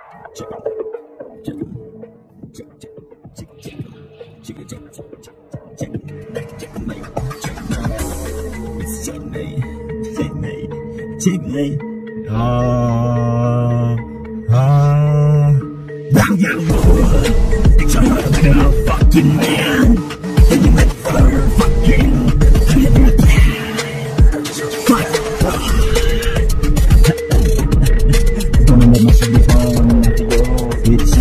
Fucking man, you motherfucking fuck. Gonna make my shit be fun after your bitch.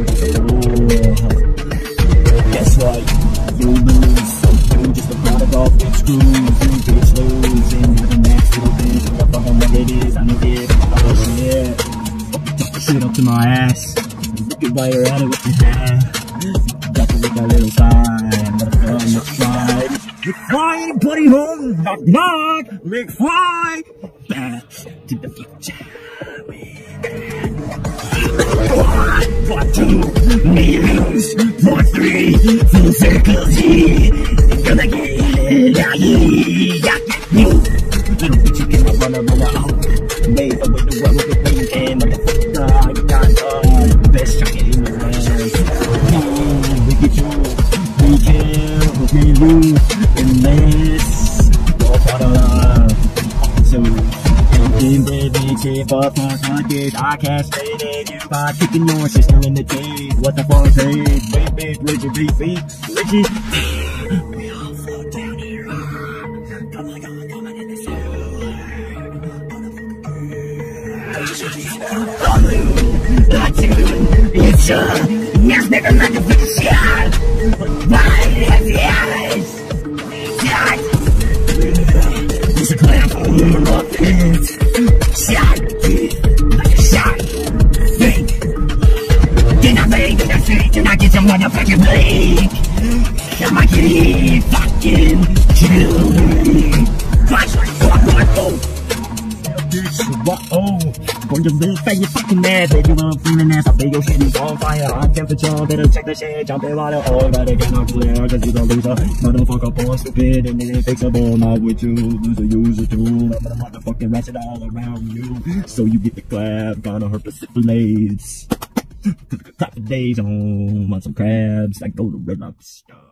Guess what? You lose. You just a product of big screws. You bitch losing. You're the next little bitch. What the fuck I'm like it is. I need it. Oh shit. Talk the shit up to my ass. Look at why you're at it with your hand. Got to with that little sign, motherfucker, McFly. McFly, anybody home? Knock, knock, McFly. Back to the future. 1, 2, meters, 4, 3, full circle G. Gonna get out you. Little bitch, you cannot run out. Made away the world with the way you can, motherfucker. You got best jacket in the world. Get you, we can, we lose in this. You're part of love. So, in baby, keep up my pocket. I can't stay there. You by kicking your sister in the cage. What the fuck, hey? Baby, Richie. We all float down here. Come on in the sewer. It's yes, never mind the fiction. Why have the eyes? There's a clown for you in the pit. Shot, like a shot. Think. Did not make it, I say, did not get your motherfucking blink. I might get it, fucking kill me. Going to live fat, you fucking mad, baby. When I'm feeling ass, I bet your shit is on fire. Hot temperature, better check the shit, jump in water. Oh, but it cannot clear, cause you don't lose a motherfucker born stupid and it ain't fixable. Not with you, use a tool. I'm gonna motherfucking ratchet all around you. So you get the clap, gonna hurt the syphilis. Clap the days on some crabs, I go to Red Lobster.